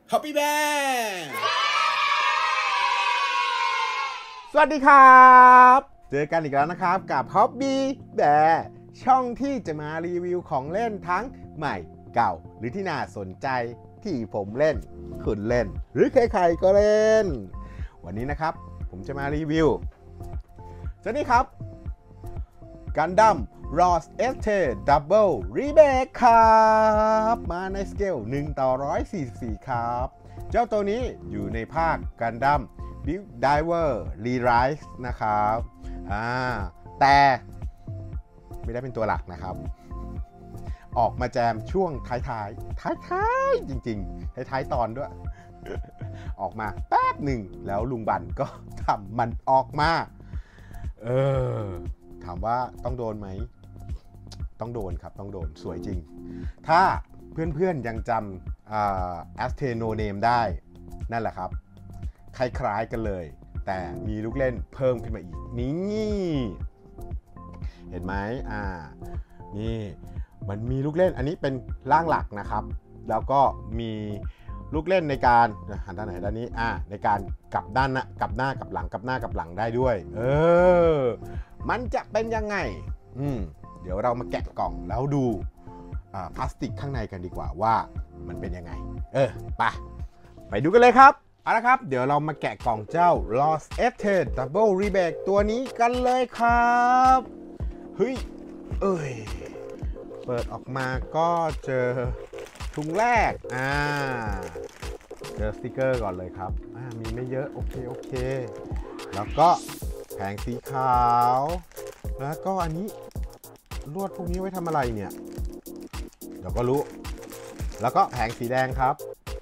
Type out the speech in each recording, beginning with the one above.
Hobby Bear สวัสดีครับเจอกันอีกแล้วนะครับกับ Hobby Bear ช่องที่จะมารีวิวของเล่นทั้งใหม่เก่าหรือที่น่าสนใจที่ผมเล่นคุณเล่นหรือใครๆก็เล่นวันนี้นะครับผมจะมารีวิวเจ้านี่ครับ Gundam Lost ST Double Remake ครับมาในสเกล1:144ครับเจ้าตัวนี้อยู่ในภาค Gundam Build Diver Re-Rise นะครับแต่ไม่ได้เป็นตัวหลักนะครับออกมาแจมช่วงท้ายจริงๆท้ายตอนด้วย ออกมาแป๊บหนึ่งแล้วลุงบันก็ทำมันออกมาถามว่าต้องโดนไหมต้องโดนครับต้องโดนสวยจริงถ้าเพื่อนๆยังจำAztec No Name ได้นั่นแหละครับคล้ายๆกันเลยแต่มีลูกเล่นเพิ่มขึ้นมาอีกนี่เห็นไหมนี่มันมีลูกเล่นอันนี้เป็นร่างหลักนะครับแล้วก็มีลูกเล่นในการหันด้านไหนด้านนี้ในการกลับด้านกลับหน้ากลับหลังกลับหน้ากลับหลังได้ด้วยมันจะเป็นยังไงเดี๋ยวเรามาแกะกล่องแล้วดูพลาสติกข้างในกันดีกว่าว่ามันเป็นยังไงไปดูกันเลยครับเอาละครับเดี๋ยวเรามาแกะกล่องเจ้า Lost ST Double Remake ตัวนี้กันเลยครับเฮ้ยเปิดออกมาก็เจอถุงแรกเจอสติกเกอร์ก่อนเลยครับมีไม่เยอะโอเคแล้วก็แผงสีขาวแล้วก็อันนี้ลวดพวกนี้ไว้ทำอะไรเนี่ยเดี๋ยวก็รู้แล้วก็แผงสีแดงครับ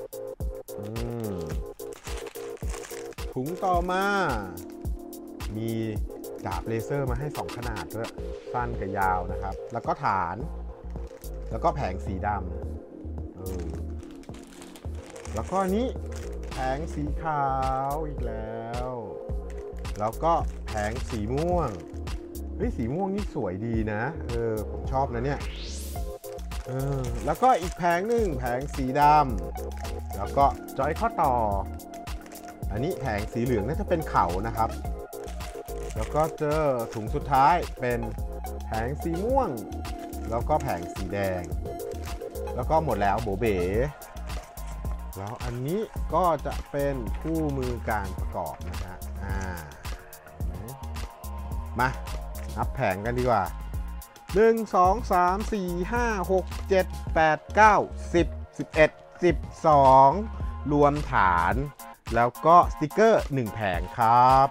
ถุงต่อมามีดาบเลเซอร์มาให้2ขนาดด้วยสั้นกับยาวนะครับแล้วก็ฐานแล้วก็แผงสีดำแล้วก็อันนี้แผงสีขาวอีกแล้วแล้วก็แผงสีม่วงสีม่วงนี่สวยดีนะผมชอบนะเนี่ยแล้วก็อีกแผงหนึ่งแผงสีดำแล้วก็จอยข้อต่ออันนี้แผงสีเหลืองน่าจะเป็นเขานะครับแล้วก็เจอถุงสุดท้ายเป็นแผงสีม่วงแล้วก็แผงสีแดงแล้วก็หมดแล้วโบเบ๋แล้วอันนี้ก็จะเป็นคู่มือการประกอบนะฮะมานับแผงกันดีกว่า1 2 3 4 5 6 7 8 9 10 11 12รวมฐานแล้วก็สติกเกอร์1แผงครับ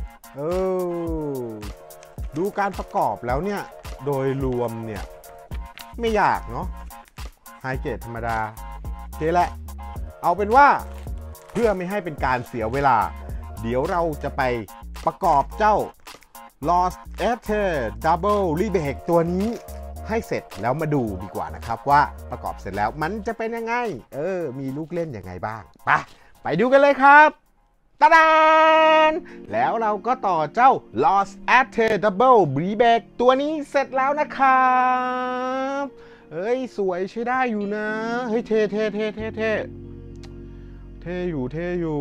ดูการประกอบแล้วเนี่ยโดยรวมเนี่ยไม่ยากเนาะไฮเกรดธรรมดาโอเคแหละเอาเป็นว่าเพื่อไม่ให้เป็นการเสียเวลาเดี๋ยวเราจะไปประกอบเจ้า Lost ST Double Remake ตัวนี้ให้เสร็จแล้วมาดูดีกว่านะครับว่าประกอบเสร็จแล้วมันจะเป็นยังไงมีลูกเล่นยังไงบ้างไปดูกันเลยครับตะดานแล้วเราก็ต่อเจ้า Lost ST Double Remake ตัวนี้เสร็จแล้วนะครับสวยใช้ได้อยู่นะเท่อยู่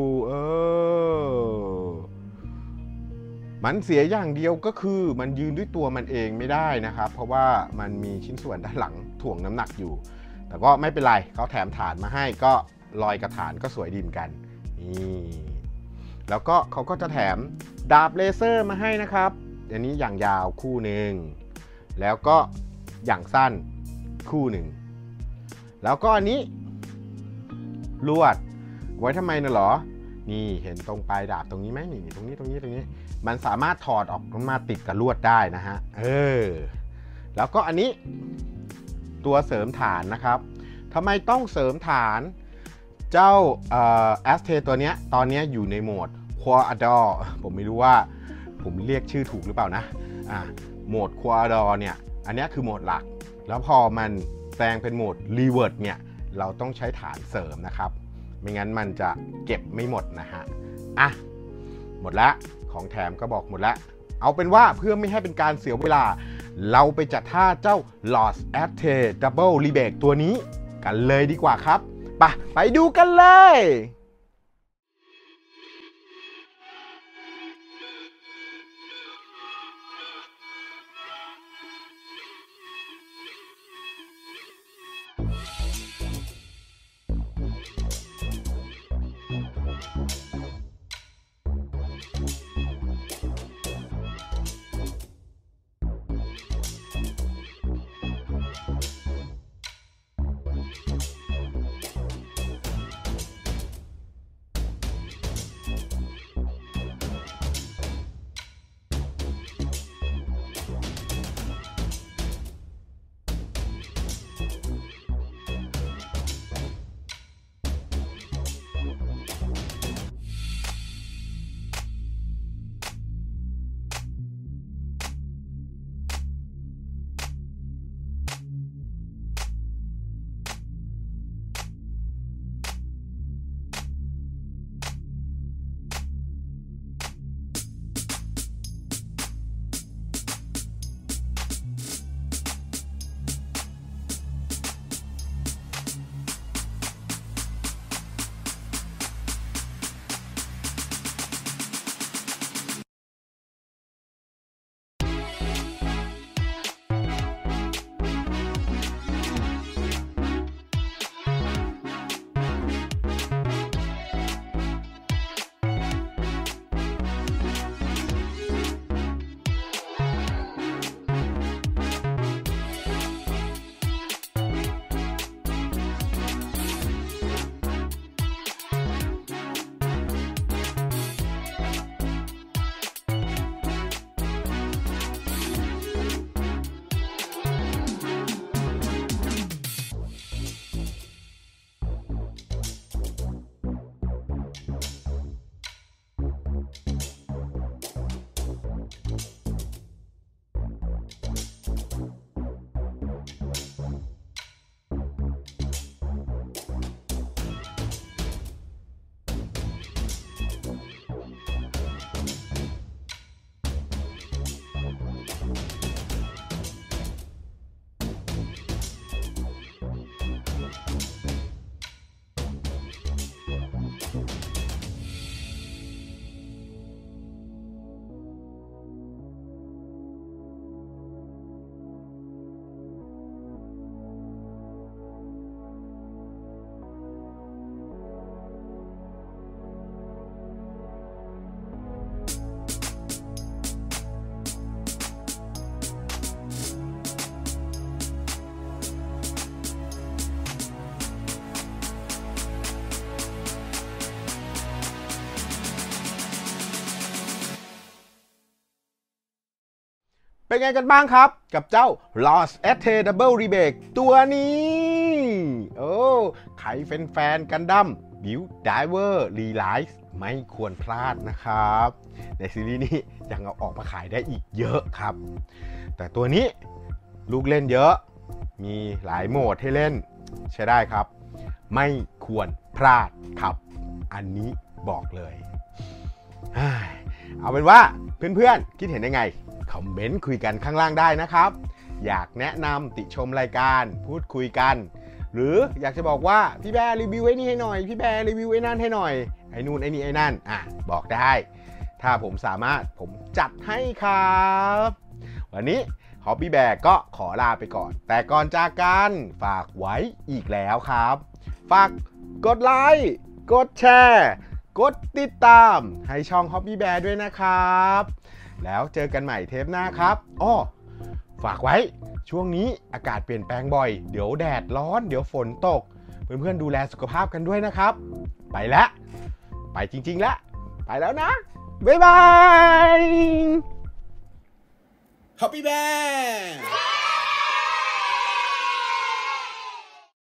มันเสียอย่างเดียวก็คือมันยืนด้วยตัวมันเองไม่ได้นะครับเพราะว่ามันมีชิ้นส่วนด้านหลังถ่วงน้ำหนักอยู่แต่ก็ไม่เป็นไรเขาแถมฐานมาให้ก็ลอยกระฐานก็สวยดีเหมือนกันนี่แล้วก็เขาก็จะแถมดาบเลเซอร์มาให้นะครับอันนี้อย่างยาวคู่หนึ่งแล้วก็อย่างสั้นคู่หนึ่งแล้วก็อันนี้ลวดไว้ทำไมนะหรอนี่เห็นตรงปลายดาบตรงนี้ไหมนี่ตรงนี้มันสามารถถอดออกมาติดกับลวดได้นะฮะแล้วก็อันนี้ตัวเสริมฐานนะครับทำไมต้องเสริมฐานเจ้าAztecตัวเนี้ยตอนนี้อยู่ในโหมด Quador ผมไม่รู้ว่าผมเรียกชื่อถูกหรือเปล่านะโหมด Quador เนี่ยอันนี้คือโหมดหลักแล้วพอมันแปลงเป็นโหมด Revert เนี่ยเราต้องใช้ฐานเสริมนะครับไม่งั้นมันจะเก็บไม่หมดนะฮะหมดแล้วของแถมก็บอกหมดแล้วเอาเป็นว่าเพื่อไม่ให้เป็นการเสียเวลาเราไปจัดท่าเจ้า Lost ST Double Remake ตัวนี้กันเลยดีกว่าครับไปไปดูกันเลยเป็นไงกันบ้างครับกับเจ้า Lost ST Double Rebake ตัวนี้โอ้ใครเป็นแฟนกันดั้ม Build Diver Relice ไม่ควรพลาดนะครับในซีรีส์นี้ยังเอาออกมาขายได้อีกเยอะครับแต่ตัวนี้ลูกเล่นเยอะมีหลายโหมดให้เล่นใช้ได้ครับไม่ควรพลาดครับอันนี้บอกเลยเอาเป็นว่าเพื่อนๆคิดเห็นยังไงคอมเมนต์คุยกันข้างล่างได้นะครับอยากแนะนำติชมรายการพูดคุยกันหรืออยากจะบอกว่าพี่แบร์รีวิวไอ้นี่ให้หน่อยพี่แบร์รีวิวไอ้นั่นให้หน่อยไอ้นู่นไอ้นี่ไอ้นั่นบอกได้ถ้าผมสามารถผมจัดให้ครับวันนี้ฮอปปี้แบร์ก็ขอลาไปก่อนแต่ก่อนจากกันฝากไว้อีกแล้วครับฝากกดไลค์กดแชร์กดติดตามให้ช่องฮอปปี้แบร์ด้วยนะครับแล้วเจอกันใหม่เทปหน้าครับฝากไว้ช่วงนี้อากาศเปลี่ยนแปลงบ่อยเดี๋ยวแดดร้อนเดี๋ยวฝนตกเพื่อนๆดูแลสุขภาพกันด้วยนะครับไปแล้วไปจริงๆแล้วไปแล้วนะบ๊ายบาย Happy Bear